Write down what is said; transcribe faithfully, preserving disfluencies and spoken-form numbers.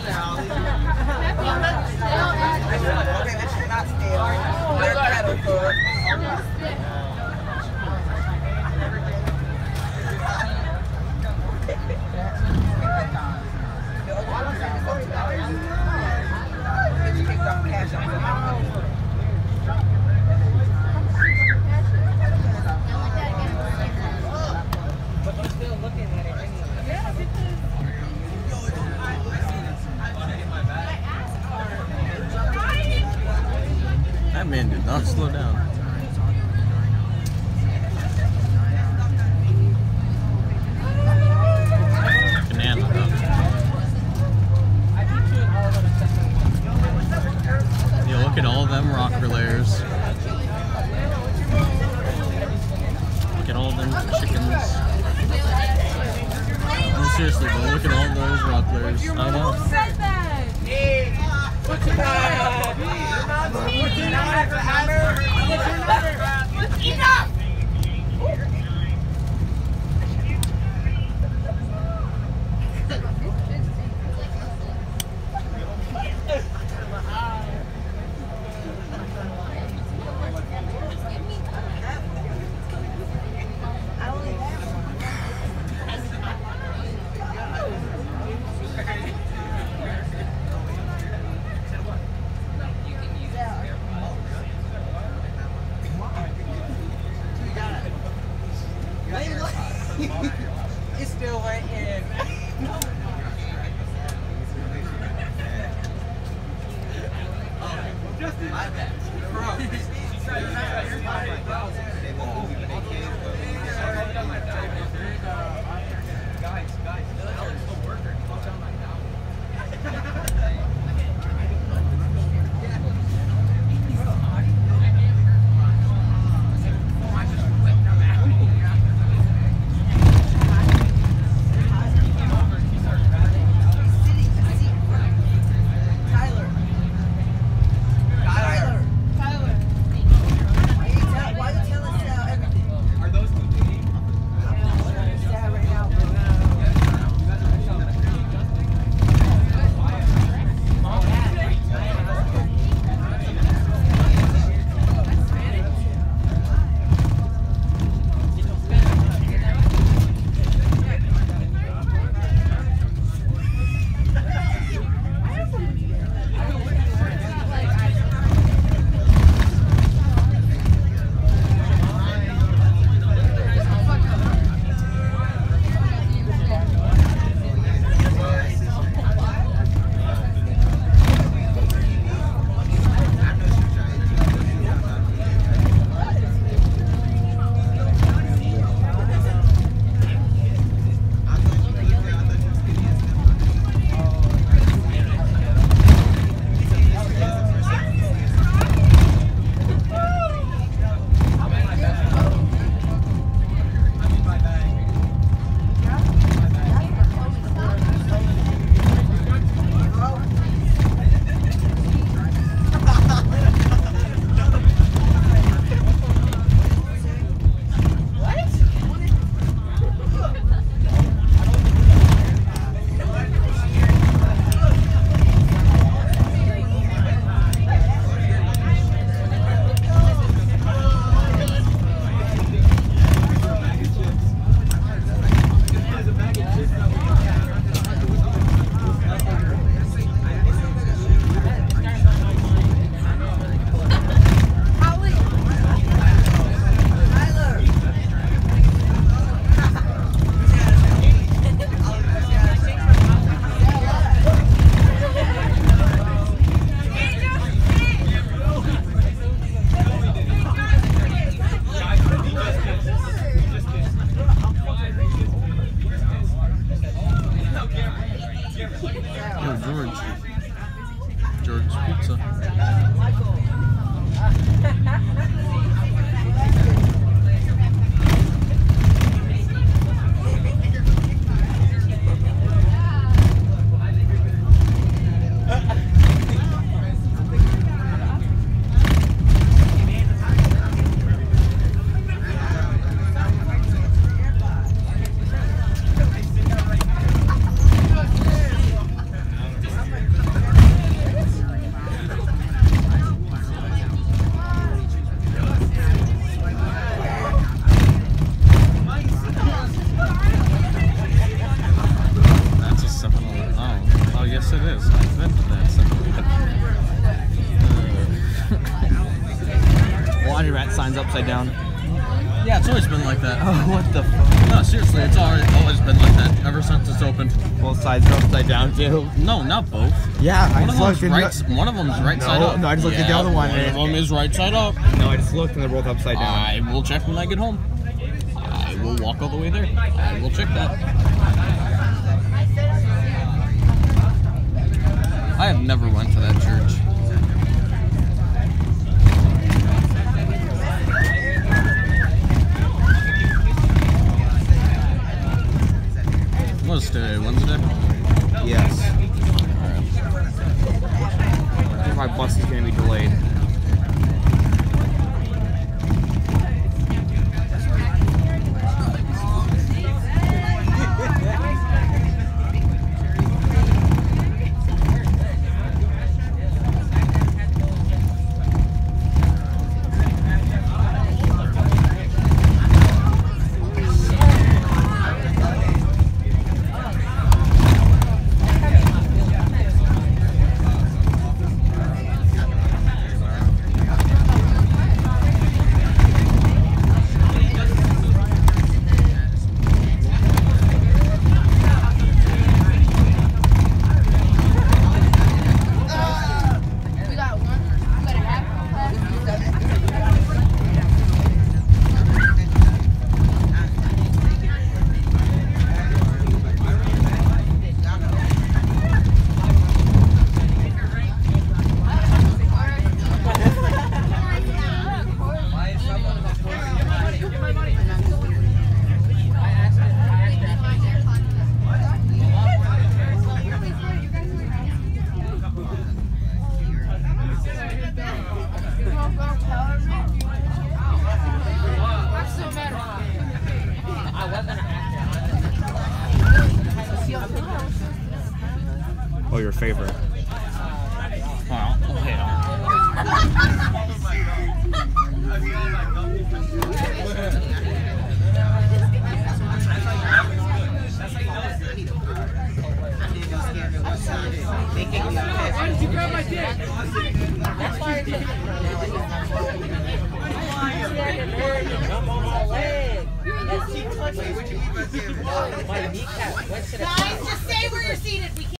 That man did not slow down. Banana, huh? Yeah, look at all them rocker layers. Look at all them chickens. No, seriously, bro, look at all those rock layers. I know. Who said that? What's your Enough! It still went in. Justin, my bad. Bro. Guys, guys, the worker. Yes, it is. I've been to that site. Why are rat signs upside down? Yeah, it's always been like that. Oh, what the fuck? No, seriously, it's always, always been like that ever since it's opened. Both sides are upside down too. No, not both. Yeah, I One just of looked. them's and right. the- One of them's right No, side up. no, I just looked at the Yeah, other one One and- of them is right side up. No, I just looked and they're both upside down. I will check when I get home. I will walk all the way there. I will check that. I have never went to that church. What is today? Wednesday? Yes. I think my bus is going to be delayed. Oh, your favorite. Wow. Oh, yeah. Why did you grab my dick? That's why my kneecap. Guys, just stay where you're seated. We can't